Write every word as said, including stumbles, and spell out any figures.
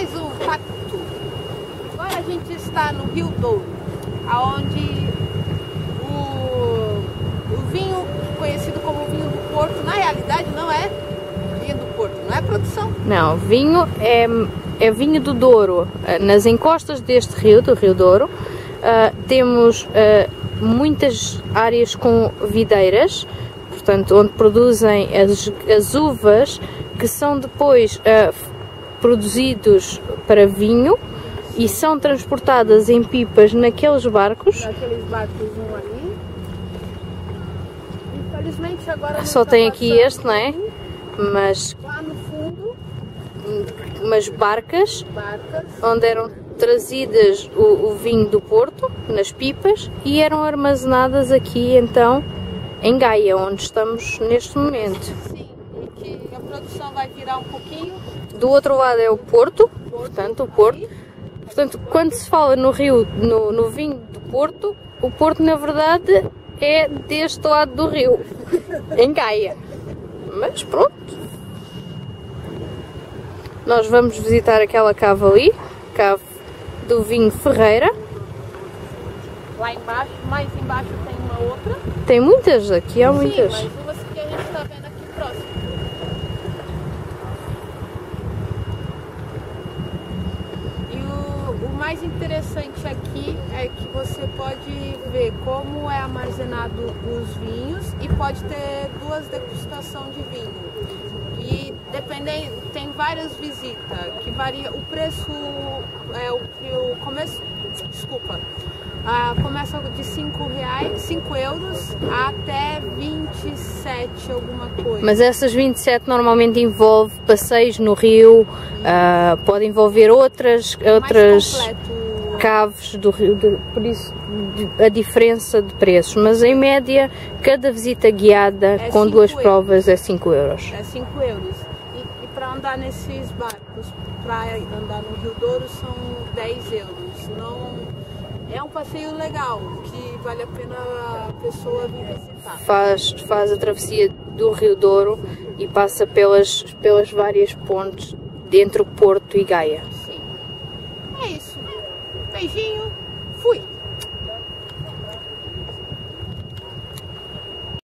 mais um facto. Agora a gente está no Rio Douro, onde o, o vinho conhecido como vinho do Porto, na realidade não é vinho do Porto, não é produção. Não, vinho é, é vinho do Douro. Nas encostas deste rio, do Rio Douro, uh, temos uh, muitas áreas com videiras, portanto, onde produzem as, as uvas que são depois uh, produzidos para vinho e são transportadas em pipas naqueles barcos. Aqueles barcos um ali. Infelizmente agora só tem aqui este, não é? Mas lá no fundo, umas barcas, barcas onde eram trazidas o, o vinho do Porto nas pipas e eram armazenadas aqui então em Gaia, onde estamos neste momento. Sim, e que a produção vai virar um pouquinho. Do outro lado é o Porto, portanto o Porto. Portanto, quando se fala no rio, no, no vinho do Porto, o Porto na verdade é deste lado do rio, em Gaia. Mas pronto. Nós vamos visitar aquela cave ali, cave do vinho Ferreira. Lá embaixo, mais embaixo tem uma outra. Tem muitas, aqui há muitas. Sim, mas umas que a gente está vendo aqui próximo. E o, o mais interessante aqui é que você pode ver como é armazenado os vinhos e pode ter duas degustações de vinho. E dependendo, tem várias visitas que varia o preço, é o, o começo, desculpa, ah, começa de cinco reais, cinco euros até vinte e sete alguma coisa. Mas essas vinte e sete normalmente envolve passeios no rio, ah, pode envolver outras, outras caves do rio, de, por isso a diferença de preços, mas em média cada visita guiada é com duas euros. Provas é cinco euros. É cinco euros. E, e para andar nesses barcos, para andar no Rio Douro são dez euros. Não, é um passeio legal, que vale a pena a pessoa vir visitar. Faz, faz a travessia do Rio Douro e passa pelas, pelas várias pontes entre o Porto e Gaia. Sim. É isso. Beijinho. Fui.